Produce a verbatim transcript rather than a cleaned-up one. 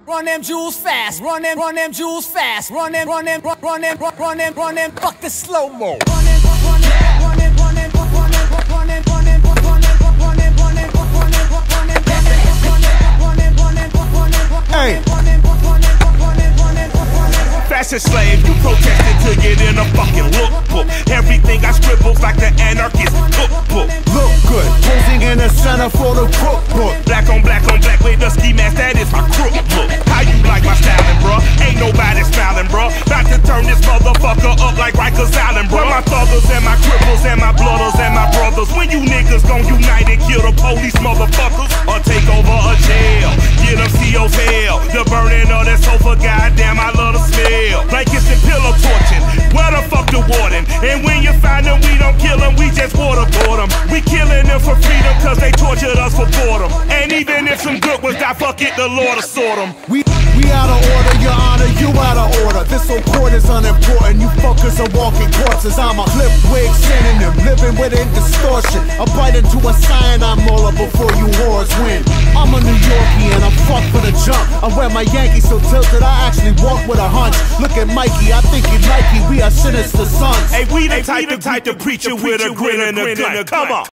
Run them jewels fast, run them, run them jewels fast, run them, run them, run them, run them, run them, fuck the slow mo. Run them, run them, run them, run them, run them, run them, run them, run them, run them, run them, run them, run them, run them, run them, run them, hey. Run them, run them, run them, run them, run them. Fashion slave, you protested to get in a fucking lookbook. Everything I scribbled like the anarchist cookbook. Look good, posing in the center for the cookbook. Black on black on black with the ski mask, that is my crook look. How you like my styling, bruh? Ain't nobody smiling, bruh. About to turn this motherfucker up like Rikers Island, bruh. My thuggers and my cripples and my blooders and my brothers. When you niggas gon' unite and kill the police motherfuckers, or take over a jail, get them C O's hell. The burning of that sofa, goddamn, I love the smell. Blankets and pillow torching, where the fuck the warden? And when you find them, we don't kill them, we just waterboard them. We killing them for freedom, cause they tortured us for boredom. And even if some good ones die, fuck it, the Lord will sort them. We We out of order, your honor, you out of order. This whole court is unimportant, you fuckers are walking corpses. I'm a flip wig synonym, living within distortion. I bite into a cyanide molar before you whores win. I'm a New Yorkie and I'm fucked for the jump. I wear my Yankees so tilted, I actually walk with a hunch. Look at Mikey, I think he's Nike, we are sinister sons. Hey, we the type, the type to preach it with a grin and a gun. Come on.